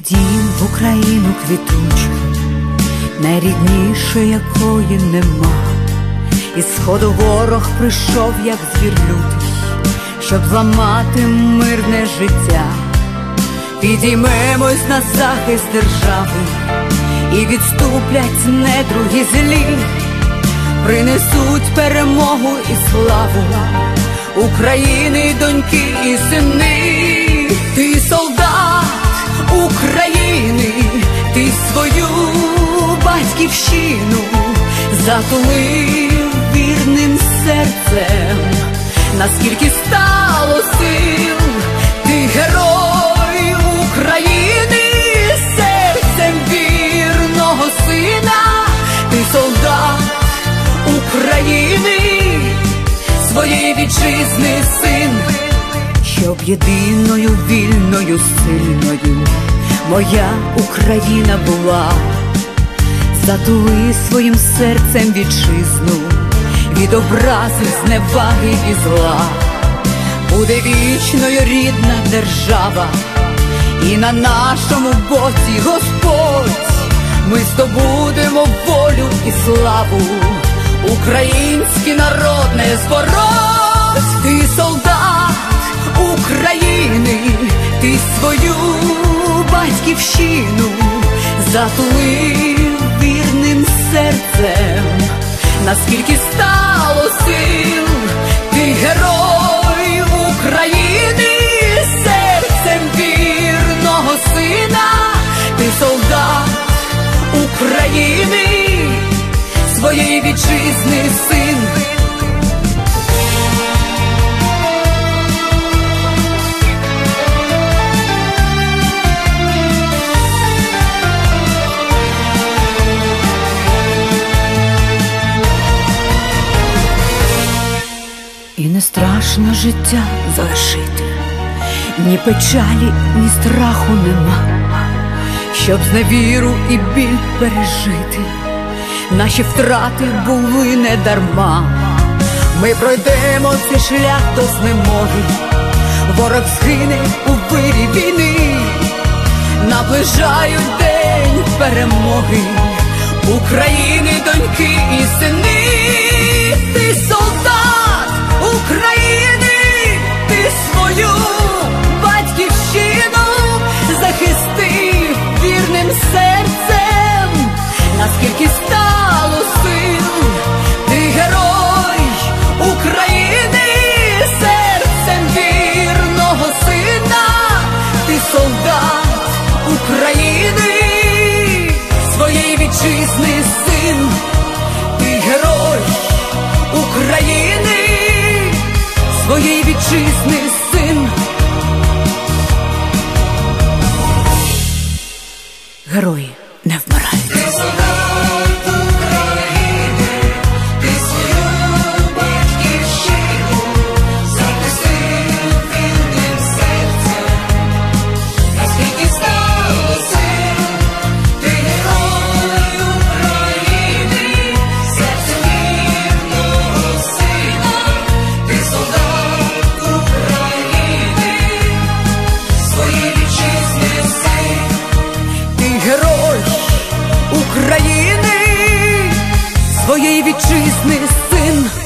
дім в Україну квітучу, найрідніше якої нема. Із сходу ворог прийшов, як звір лютий, щоб зламати мирне життя. Підіймемось на захист держави, і відступлять недруги злі, принесуть перемогу і славу України, доньки і сини. Ти солдат України, ти свою батьківщину затулив вірним серцем, наскільки стало сил. Ти герой України, серцем вірного сина. Ти солдат України, своєї вітчизни син, щоб єдиною, вільною, сильною моя Україна була. Затули своїм серцем вітчизну від образи, зневаги і зла. Буде вічною рідна держава, і на нашому боці Господь. Ми здобудемо волю і славу, український народ не збороть. Ти солдат України, ти свою батьківщину затулив вірним серцем, наскільки стало сил. Ти герой України, серцем вірного сина. Ти солдат України, своєї вітчизни син. І не страшно життя залишити, ні печалі, ні страху нема, щоб зневіру і біль пережити. Наші втрати були не дарма. Ми пройдемо цей шлях до знемоги, ворог згине у вирі війни. Наближають день перемоги України, доньки і сини. Ти солдат України, ти свою батьківщину захистив вірним серцем, наскільки стало сил. Ти герой України, серцем вірного сина. Ти солдат України, своєї вітчизни син. Ти герой України, своєї вітчизни син. Герої не вмирають. України, своєї вітчизни син.